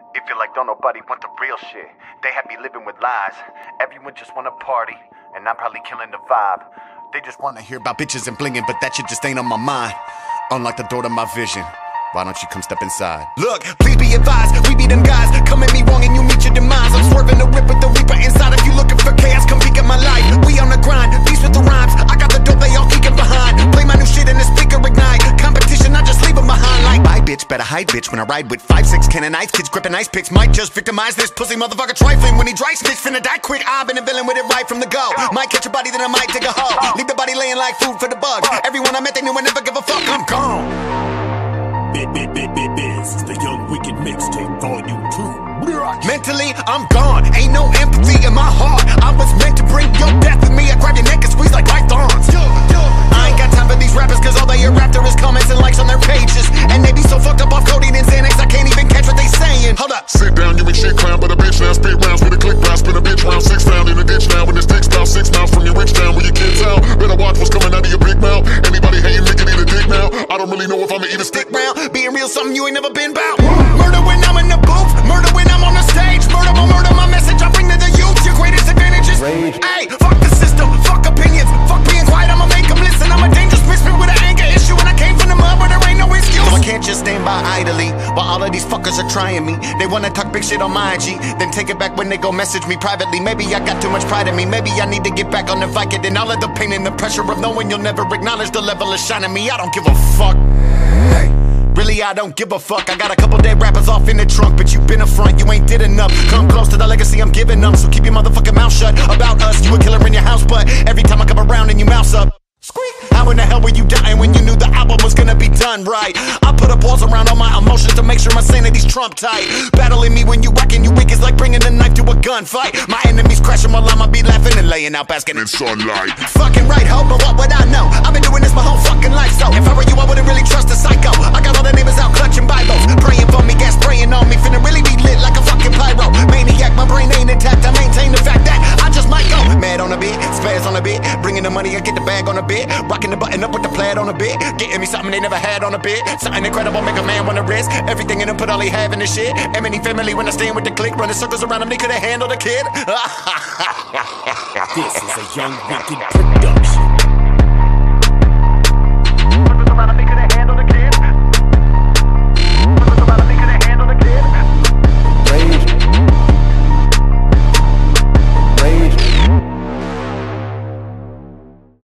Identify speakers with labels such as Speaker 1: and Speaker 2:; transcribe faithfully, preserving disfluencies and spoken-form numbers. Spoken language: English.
Speaker 1: It feel like don't nobody want the real shit. They happy living with lies. Everyone just wanna party, and I'm probably killing the vibe. They just wanna hear about bitches and blinging, but that shit just ain't on my mind. Unlock the door to my vision. Why don't you come step inside? Look, please be advised, we be them guys. Come at me wrong and you meet your demise. I'm swerving the whip with the reaper inside. If you looking for chaos, come peek at my life. We on the grind, beast with the rhymes. I got the dope, they all geeking behind. Play my new shit in the speaker, ignite. Competition, I just leave them behind like bye bitch, better hide bitch. When I ride with five, six cannon ice kids gripping ice picks. Might just victimize this pussy motherfucker trifling. When he dry snitch, finna die quick. I've been a villain with it right from the go. Might catch a body, then I might take a hoe. Leave the body laying like food for the bugs. Everyone I met, they knew I never give a fuck. I'm gone.
Speaker 2: Bit, bit, bit, bit, this is the Young Wicked Mixtape Volume two.
Speaker 1: Mentally, I'm gone. Ain't no empathy in my heart. I was meant to bring your death with me. I grab your neck and squeeze like pythons. I ain't got time for these rappers, cause all they hear after is comments and likes on their pages. And they be so fucked up off codeine and Xanax, I can't even catch what they saying. Hold up.
Speaker 3: Sit down, you ain't shit clown, but a bitch now. Spit rounds with a click round, spin a bitch round. Six found in a ditch now, when this dick's about six miles from your rich town where your kids out. Better watch what's coming out of your big mouth. Anybody hating, make it eat a dick now. I don't really know if I'ma eat a stick round. Being real, something you ain't never been bout. Murder when I'm in the booth, murder when I'm on the stage. Murder will murder my message I bring to the youth. Your greatest advantage is rage. Hey, fuck the system, fuck opinions, fuck being quiet, I'ma make them listen. I'm a dangerous misfit with an anger issue, and I came from the mud where there ain't no excuse. So I can't just stand by idly while all of these fuckers are trying me. They wanna talk big shit on my I G, then take it back when they go message me privately. Maybe I got too much pride in me, maybe I need to get back on the Viking. And all of the pain and the pressure of knowing you'll never acknowledge the level of shine in me. I don't give a fuck. Hey. Really, I don't give a fuck. I got a couple dead rappers off in the trunk, but you been a front, you ain't did enough. Come close to the legacy I'm giving them, so keep your motherfucking mouth shut about us. You a killer in your house, but every time I come around and you mouse up. Squeak! How in the hell were you dying when you knew the album was gonna be done right? I put a pause around all my emotions to make sure my sanity's trump tight. Battling me when you whacking you weak is like bringing a knife to a gunfight. My enemies crashing while I'ma be laughing and laying out basking in sunlight. Fucking right, ho, but what would I know? I've been doing this my whole fucking life, so if I were you, I wouldn't really trust a psycho. I got all the neighbors out clutching Bibles, praying for me, gas spraying on me, finna really be lit like a fucking pyro. Maniac, my brain ain't intact, I maintain the fact that I just might go mad on a bit, spares on a bit, bringing the money, I get the bag on a bit, rocking the button up with the plaid on a bit, getting me something they never had on a bit, something incredible, make a man wanna risk everything in them, put all they have in the shit. Emily family when I stand with the click, running circles around them, they could've handled a kid.
Speaker 2: This is a Young Wicked production.